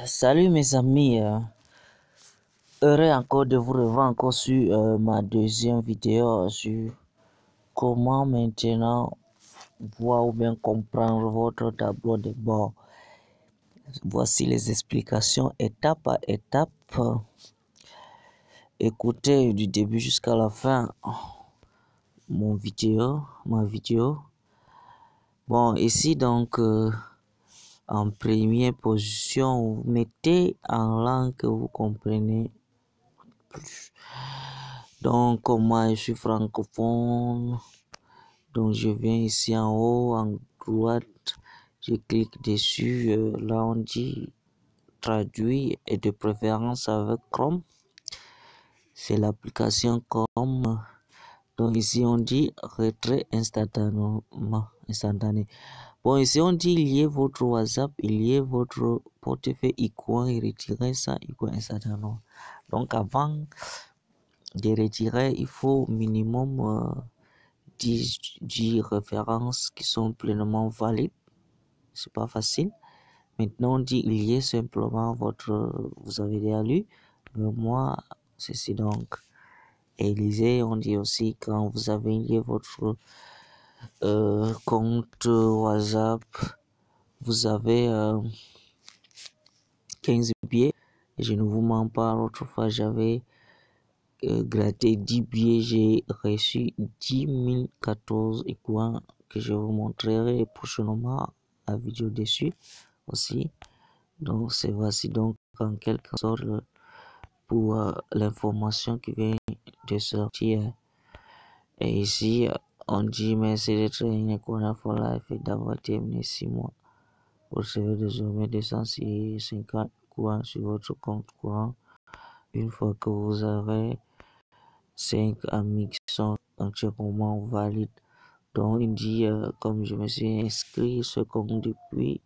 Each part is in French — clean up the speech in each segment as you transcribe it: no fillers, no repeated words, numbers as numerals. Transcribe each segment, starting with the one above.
Salut mes amis, heureux encore de vous revoir encore sur ma deuxième vidéo sur comment maintenant voir ou bien comprendre votre tableau de bord. Voici les explications étape par étape. Écoutez du début jusqu'à la fin ma vidéo. Bon, ici donc en première position, vous mettez en langue que vous comprenez plus. Donc moi je suis francophone, donc je viens ici en haut en droite, je clique dessus, là on dit traduit et de préférence avec Chrome, c'est l'application Chrome. Donc ici on dit retrait instantané. Bon, ici on dit lier votre WhatsApp et lier votre portefeuille iCoin et retirer ça iCoin instantanément. Donc avant de retirer, il faut minimum 10 références qui sont pleinement valides. C'est pas facile. Maintenant on dit lier simplement vous avez déjà lu, mais moi ceci donc. Et lisez, on dit aussi quand vous avez lié votre compte WhatsApp, vous avez 15 billets. Et je ne vous mens pas, l'autre fois j'avais gratté 10 billets, j'ai reçu 10 014 coins que je vous montrerai prochainement la vidéo dessus aussi. Donc c'est voici donc en quelque sorte pour l'information qui vient de sortir. Et ici on dit merci d'être une Equana for Life et d'avoir terminé 6 mois. Vous recevez désormais 250 coins sur votre compte courant. Une fois que vous avez 5 amis qui sont entièrement valides. Donc il dit comme je me suis inscrit ce compte depuis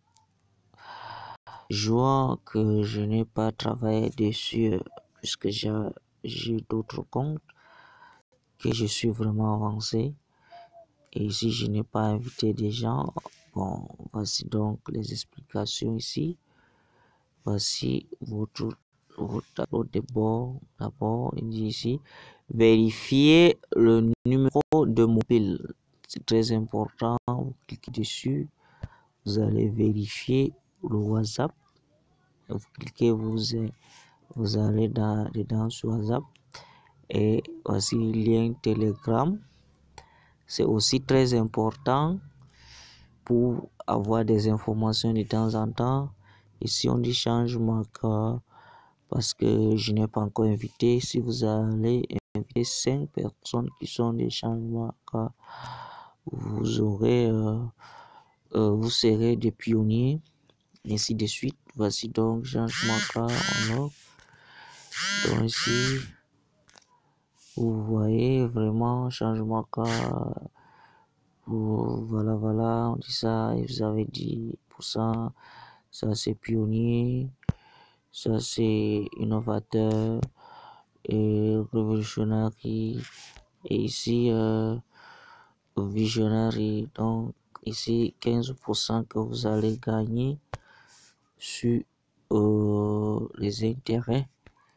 juin que je n'ai pas travaillé dessus puisque j'ai d'autres comptes que je suis vraiment avancé. Et ici je n'ai pas invité des gens. Bon, voici donc les explications ici. Voici votre tableau de bord. D'abord, il dit ici, vérifiez le numéro de mobile. C'est très important. Vous cliquez dessus. Vous allez vérifier le WhatsApp. Vous cliquez, vous allez dedans sur WhatsApp. Et voici le lien Telegram. C'est aussi très important pour avoir des informations de temps en temps. Ici, on dit changement car parce que je n'ai pas encore invité. Si vous allez inviter 5 personnes qui sont des changements car vous aurez vous serez des pionniers, ainsi de suite. Voici donc changement car en or. Donc ici vous voyez vraiment changement car voilà, on dit ça et vous avez 10%. Ça c'est pionnier, ça c'est innovateur et révolutionnaire, et ici visionnaire. Donc ici 15% que vous allez gagner sur les intérêts.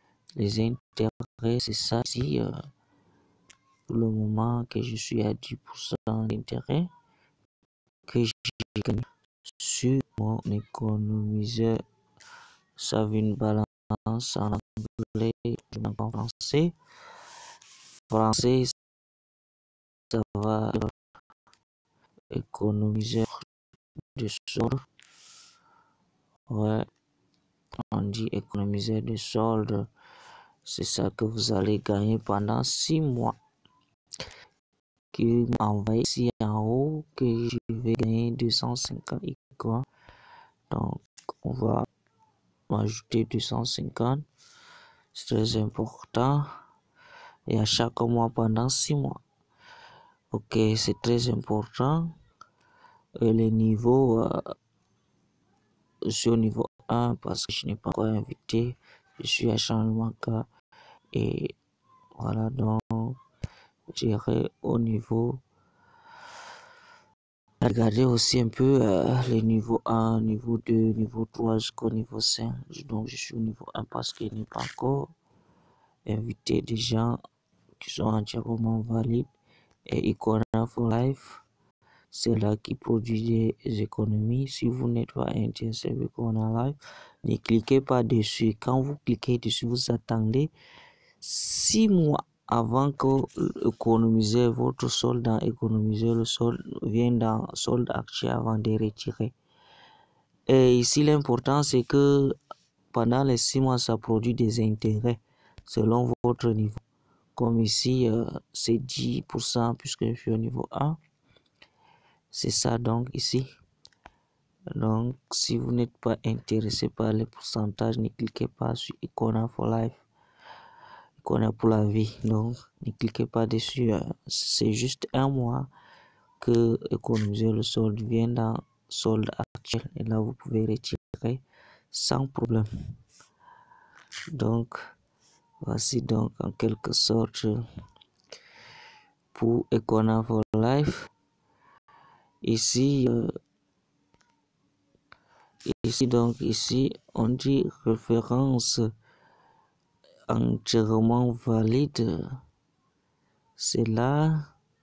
C'est ça ici pour le moment que je suis à 10% d'intérêt que j'ai gagné sur mon économiseur. Ça veut une balance en anglais, en français. Français, ça va économiser de solde. Ouais, on dit économiser de solde. C'est ça que vous allez gagner pendant 6 mois. Qui m'envoie ici en haut que je vais gagner 250 quoi. Donc on va ajouter 250. C'est très important. Et à chaque mois pendant 6 mois. Ok, c'est très important. Les niveaux, je suis au niveau 1 parce que je n'ai pas encore invité. Je suis à changement cas. Et voilà, donc j'irai au niveau Regardez aussi un peu les niveaux 1, niveau 2, niveau 3 jusqu'au niveau 5. Donc je suis au niveau 1 parce qu'il n'est pas encore invité des gens qui sont entièrement valides. Et Icona for Life, c'est là qui produit des économies. Si vous n'êtes pas intéressé avec Icona Life, ne cliquez pas dessus. Quand vous cliquez dessus, vous attendez 6 mois avant que économiser votre solde, dans économiser le solde, vient dans solde actuel avant de retirer. Et ici, l'important, c'est que pendant les 6 mois, ça produit des intérêts selon votre niveau. Comme ici, c'est 10% puisque je suis au niveau 1. C'est ça donc ici. Donc, si vous n'êtes pas intéressé par les pourcentages, ne cliquez pas sur Icona for Life. Icona pour la vie. Donc, ne cliquez pas dessus. C'est juste un mois que économiser le solde vient dans solde actuel. Et là, vous pouvez retirer sans problème. Donc, voici donc en quelque sorte pour Icona for Life. Ici, ici, on dit référence entièrement valide. C'est là,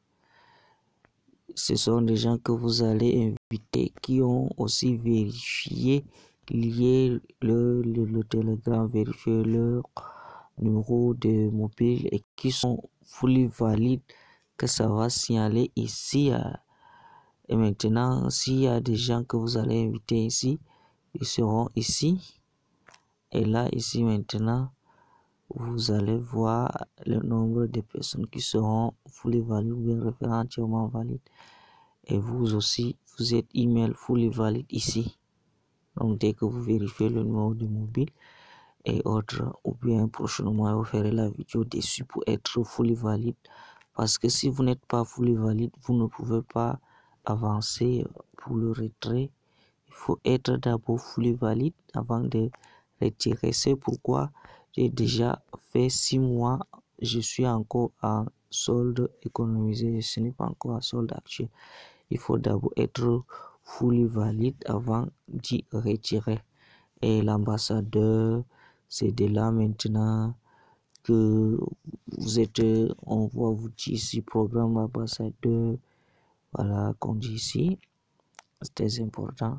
ce sont des gens que vous allez inviter qui ont aussi vérifié, lié le Telegram, vérifié leur numéro de mobile et qui sont fully valides que ça va signaler ici. Et maintenant, s'il y a des gens que vous allez inviter ici, ils seront ici. Et là, ici maintenant, vous allez voir le nombre de personnes qui seront fully valides ou bien référents entièrement valides. Et vous aussi, vous êtes email fully valide ici. Donc, dès que vous vérifiez le numéro de mobile et autres, ou bien prochainement, vous ferez la vidéo dessus pour être fully valide. Parce que si vous n'êtes pas fully valide, vous ne pouvez pas avancer pour le retrait. Il faut être d'abord fully valide avant de retirer. C'est pourquoi j'ai déjà fait 6 mois. Je suis encore en solde économisé. Ce n'est pas encore en solde actuel. Il faut d'abord être fully valide avant d'y retirer. Et l'ambassadeur, c'est de là maintenant que vous êtes, on va vous dire ici, programme ambassadeur. Voilà, qu'on dit ici. C'est très important.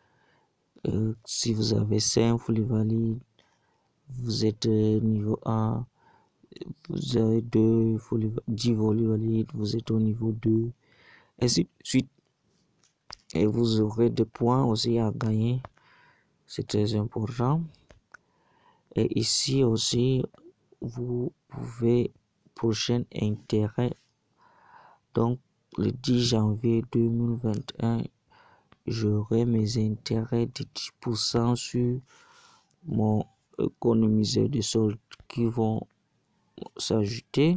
Si vous avez 5 fully valides, vous êtes niveau 1, vous avez 2 10 fully valides, vous êtes au niveau 2, ainsi de suite. Et vous aurez des points aussi à gagner, c'est très important. Et ici aussi, vous pouvez, prochain intérêt, donc le 10 janvier 2021, j'aurai mes intérêts de 10% sur mon économiseur de solde qui vont s'ajouter.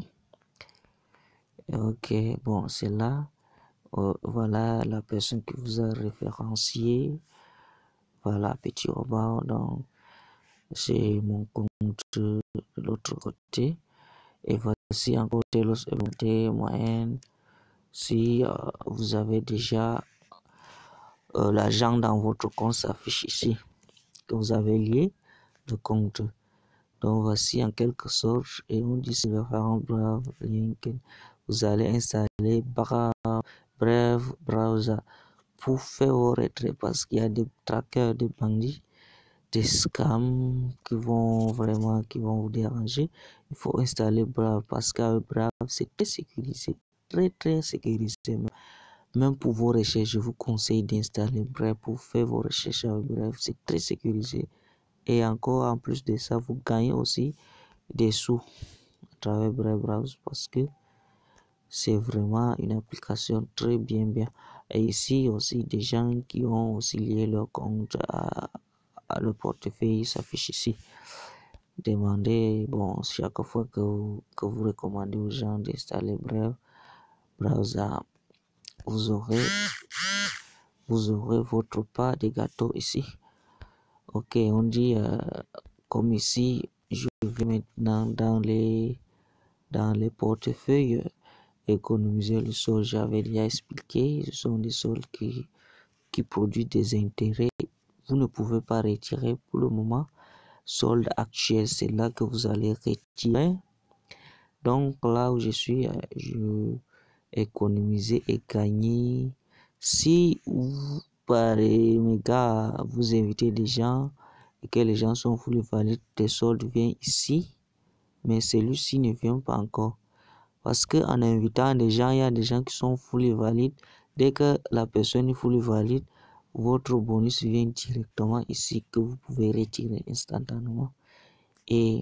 Ok, bon, c'est là. Voilà la personne qui vous a référencié. Voilà, petit robot. Donc, c'est mon compte de l'autre côté. Et voici encore Telos et moyenne. Si vous avez déjà l'argent dans votre compte, s'affiche ici que vous avez lié le compte. Donc voici en quelque sorte, et on dit c'est le Brave Lincoln. Vous allez installer Brave Browser pour faire vos retraits parce qu'il y a des trackers, des bandits, des scams qui vont vous déranger. Il faut installer Brave parce qu'avec Brave c'est très sécurisé, très sécurisé. Même pour vos recherches, je vous conseille d'installer Brave pour faire vos recherches avec Brave, c'est très sécurisé. Et encore en plus de ça, vous gagnez aussi des sous à travers Brave Browser parce que c'est vraiment une application très bien. Et ici aussi, des gens qui ont aussi lié leur compte à le portefeuille s'affiche ici. Demandez, bon, chaque fois que vous recommandez aux gens d'installer Brave Browser, vous aurez votre part de gâteau ici. Ok, on dit comme ici, je vais maintenant dans les portefeuilles économiser le sol, j'avais déjà expliqué, ce sont des sols qui produisent des intérêts. Vous ne pouvez pas retirer pour le moment. Solde actuel, c'est là que vous allez retirer. Donc là où je suis, je économiser et gagner. Si vous, par méga, vous invitez des gens et que les gens sont fully valides, des soldes viennent ici, mais celui-ci ne vient pas encore. Parce qu'en invitant des gens, il y a des gens qui sont fully valides. Dès que la personne est fully valide, votre bonus vient directement ici que vous pouvez retirer instantanément. Et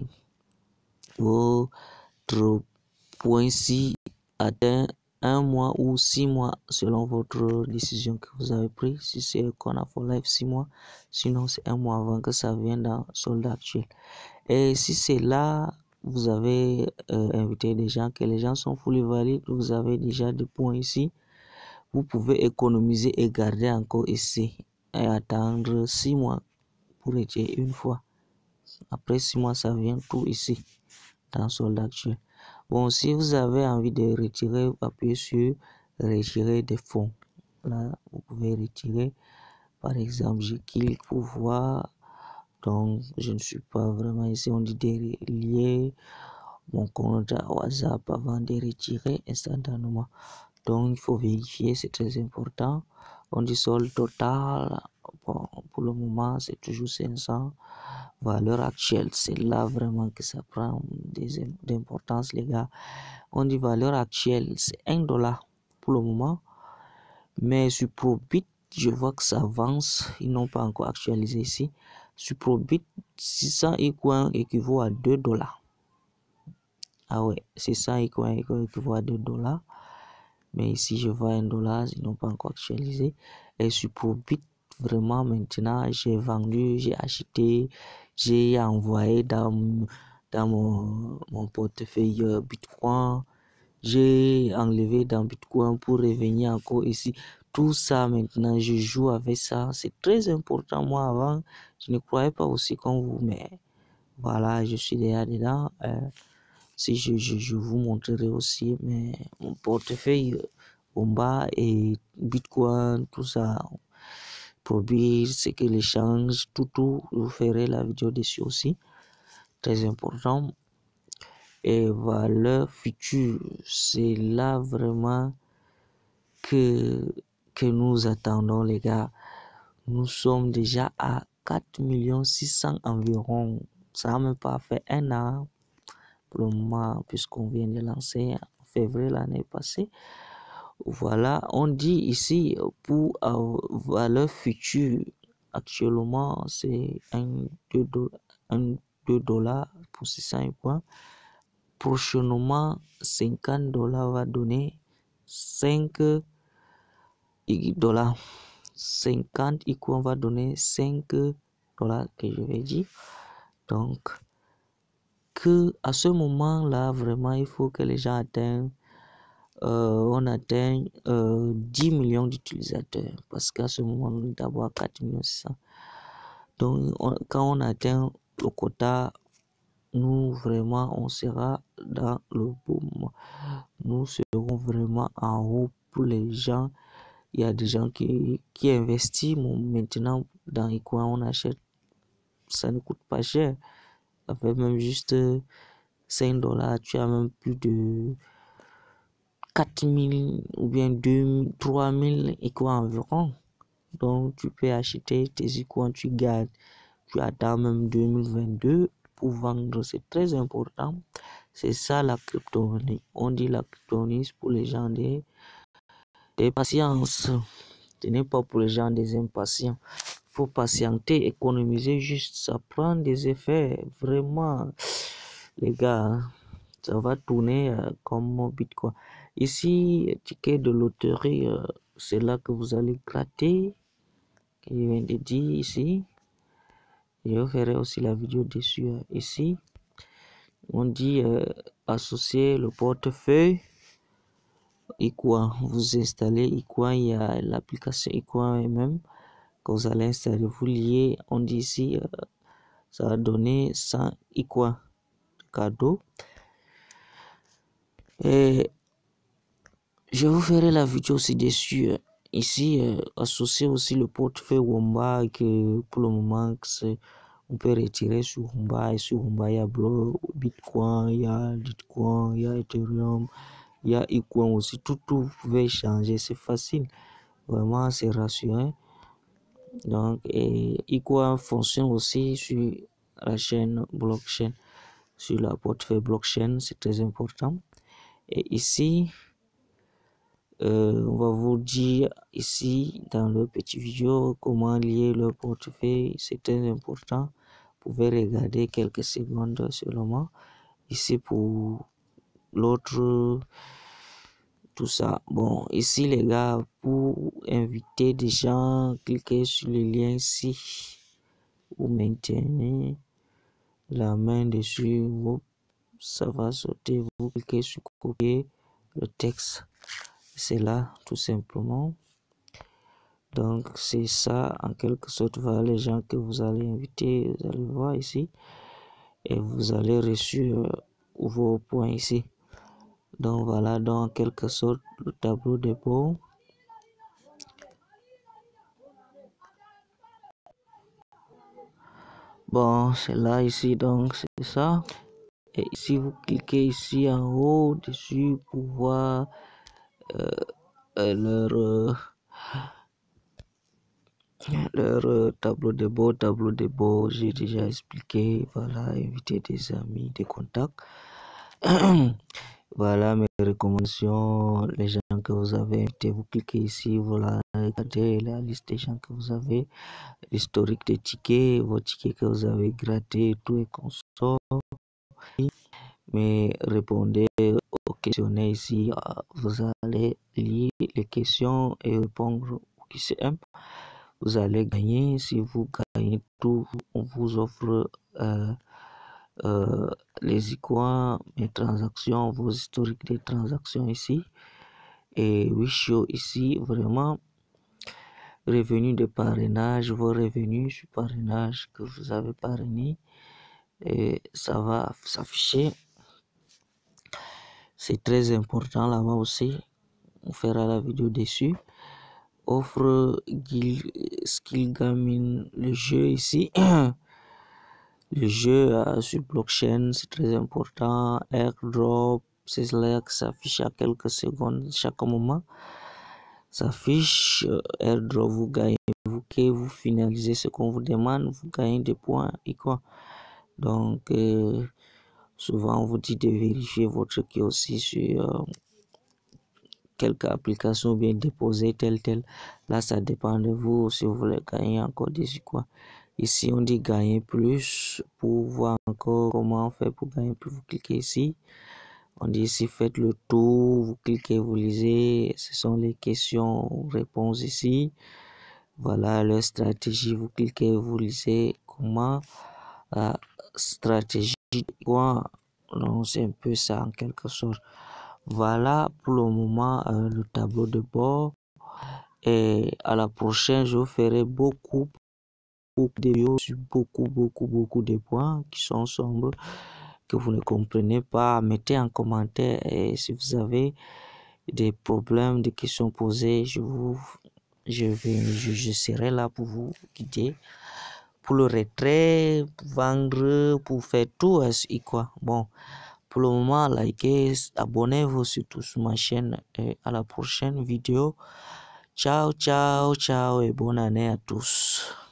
votre point-ci atteint 1 mois ou 6 mois selon votre décision que vous avez prise. Si c'est Kona for Life 6 mois, sinon c'est 1 mois avant que ça vienne dans solde actuel. Et si c'est là, vous avez invité des gens, que les gens sont fully valides, vous avez déjà des points ici, vous pouvez économiser et garder encore ici et attendre 6 mois pour retirer une fois. Après 6 mois, ça vient tout ici dans solde actuel. Bon, si vous avez envie de retirer, appuyez sur retirer des fonds. Là, vous pouvez retirer. Par exemple, je clique pour voir. Donc, je ne suis pas vraiment ici. On dit de relier mon compte à WhatsApp avant de retirer instantanément. Donc, il faut vérifier, c'est très important. On dit solde total. Bon, pour le moment, c'est toujours 500. Valeur actuelle, c'est là vraiment que ça prend d'importance, les gars. On dit valeur actuelle, c'est $1 pour le moment. Mais sur Probit, je vois que ça avance. Ils n'ont pas encore actualisé ici. Sur Probit, 600 coins équivaut à $2. Ah ouais, 600 coins équivaut à $2. Mais ici, je vois $1. Ils n'ont pas encore actualisé. Et sur Probit, vraiment, maintenant, j'ai vendu, j'ai acheté, j'ai envoyé dans mon portefeuille Bitcoin. J'ai enlevé dans Bitcoin pour revenir encore ici. Tout ça maintenant, je joue avec ça. C'est très important. Moi, avant, je ne croyais pas aussi comme vous, mais voilà, je suis déjà dedans. Si je vous montrerai aussi mais mon portefeuille Bomba et Bitcoin, tout ça. Probit, c'est que l'échange, tout, vous ferez la vidéo dessus aussi. Très important. Et valeur future, c'est là vraiment que nous attendons, les gars. Nous sommes déjà à 4 600 000 environ. Ça n'a même pas fait 1 an pour le moment, puisqu'on vient de lancer en février l'année passée. Voilà, on dit ici pour valeur future, actuellement c'est 2 dollars pour 600 points. Prochainement, $50 va donner 5 dollars. 50 coins va donner 5 dollars que je vais dire. Donc, que à ce moment-là, vraiment, il faut que les gens atteignent on atteint 10 millions d'utilisateurs parce qu'à ce moment on est d'abord à 4 600 000. Donc quand on atteint le quota, nous vraiment on sera dans le boom, nous serons vraiment en haut pour les gens. Il y a des gens qui investissent maintenant dans les coins, on achète, ça ne coûte pas cher, ça fait même juste 5 dollars, tu as même plus de 4 000 ou bien 2 000, 3 000 quoi environ. Donc, tu peux acheter tes icônes, tu gardes, tu attends même 2022 pour vendre. C'est très important. C'est ça la crypto-monnaie. On dit la crypto-monnaie pour les gens des patience. Ce n'est pas pour les gens des impatients. Il faut patienter, économiser juste. Ça prend des effets. Vraiment, les gars, ça va tourner comme Bitcoin. Ici, ticket de loterie, c'est là que vous allez gratter. Je viens de dire ici. Je ferai aussi la vidéo dessus ici. On dit associer le portefeuille. Icoin, vous installez Icoin, il y a l'application Icoin même que vous allez installer, vous liez. On dit ici, ça va donner 100 Icoin cadeau. Et Je vous ferai la vidéo ci-dessus. Ici, associer aussi le portefeuille Womba que pour le moment, on peut retirer sur Womba. Et sur Womba, il y a Bitcoin, il y a Litecoin, il y a Ethereum, il y a eCoin aussi. Tout vous pouvez changer, c'est facile. Vraiment, c'est rassurant. Donc, eCoin fonctionne aussi sur la chaîne blockchain, sur la portefeuille blockchain, c'est très important. Et ici, on va vous dire ici dans le petit vidéo comment lier le portefeuille, c'est très important. Vous pouvez regarder quelques secondes seulement. Ici pour l'autre, tout ça. Bon, ici les gars, pour inviter des gens, cliquez sur le lien ici. Vous maintenez la main dessus, ça va sauter. Vous cliquez sur copier le texte. C'est là tout simplement. Donc c'est ça en quelque sorte. Voilà les gens que vous allez inviter, vous allez voir ici et vous allez reçu vos points ici. Donc voilà, donc en quelque sorte le tableau de bord. Bon, c'est là ici, donc c'est ça. Et ici vous cliquez ici en haut dessus pour voir leur tableau de bord, j'ai déjà expliqué. Voilà, inviter des amis, des contacts. Voilà mes recommandations, les gens que vous avez invités, vous cliquez ici, voilà, regardez la liste des gens que vous avez, l'historique des tickets, vos tickets que vous avez grattés, tout et consort. Mais répondez aux questionnaires ici, vous allez lire les questions et répondre aux questions. Vous allez gagner. Si vous gagnez tout, on vous offre les icônes, les transactions, vos historiques des transactions ici. Et Wisho ici, vraiment, revenus de parrainage, vos revenus sur parrainage que vous avez parrainé. Et ça va s'afficher. C'est très important là-bas aussi. On fera la vidéo dessus. Offre Skill Gaming, le jeu ici. Le jeu sur blockchain, c'est très important. Airdrop, c'est là que ça s'affiche à quelques secondes chaque moment. Ça affiche airdrop, vous gagnez, vous finalisez ce qu'on vous demande, vous gagnez des points et quoi. Donc, souvent on vous dit de vérifier votre qui aussi sur quelques applications bien déposées, tel. Là, ça dépend de vous si vous voulez gagner encore des quoi. Ici, on dit gagner plus. Pour voir encore comment on fait pour gagner plus, vous cliquez ici. On dit ici, faites le tour. Vous cliquez, vous lisez. Ce sont les questions, réponses ici. Voilà leur stratégie. Vous cliquez, vous lisez comment la stratégie. Quoi. Donc, c'est un peu ça en quelque sorte. Voilà pour le moment le tableau de bord. Et à la prochaine, je vous ferai beaucoup de vidéos sur beaucoup de points qui sont sombres, que vous ne comprenez pas. Mettez en commentaire et si vous avez des problèmes, des questions posées, je serai là pour vous guider. Pour le retrait, pour vendre, pour faire tout et quoi. Bon, pour le moment, likez, abonnez-vous surtout sur ma chaîne et à la prochaine vidéo. Ciao et bonne année à tous.